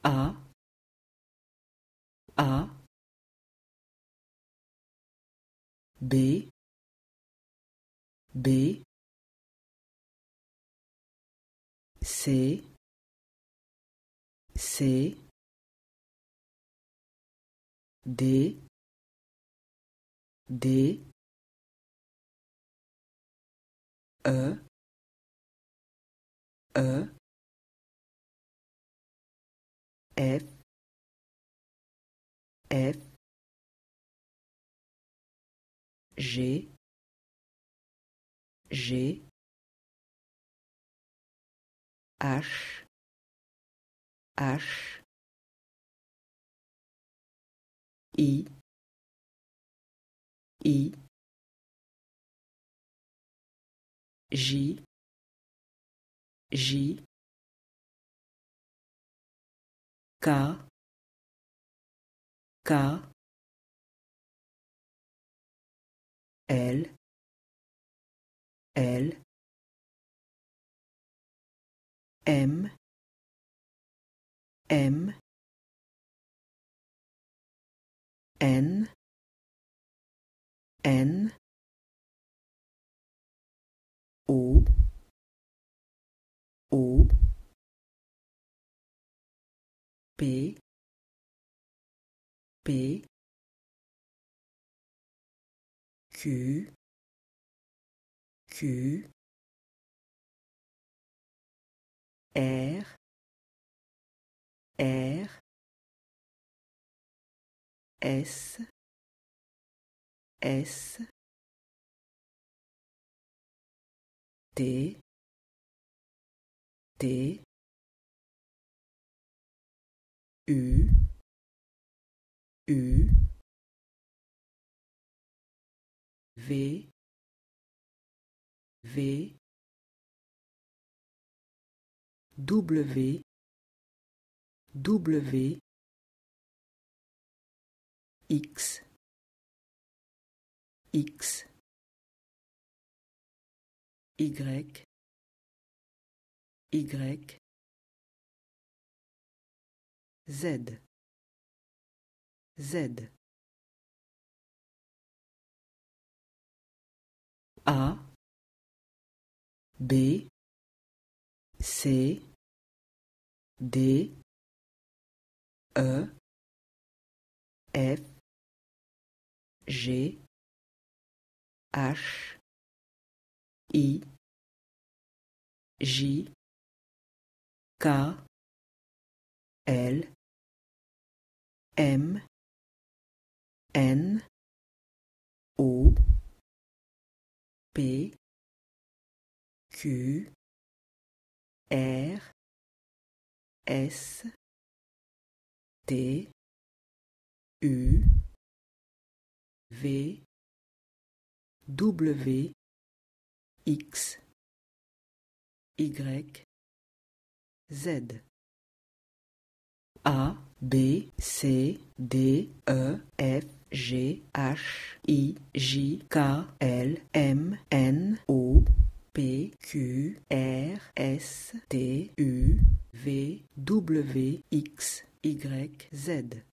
A, A, B, B, C, C, D, D, E, E, F, F, G, G, H, H, I, I, J, J, K, K, L, L, M, M, N, N, O, O, P, P, Q, Q, R, R, S, S, T, T, U, U, V, V, W, W, X, X, Y, Y, Z, Z, A, B, C, D, E, F, G, H, I, J, K, L, M, N, O, P, Q, R, S, T, U, V, W, X, Y, Z. A, B, C, D, E, F, G, H, I, J, K, L, M, N, O, P, Q, R, S, T, U, V, W, X, Y, Z.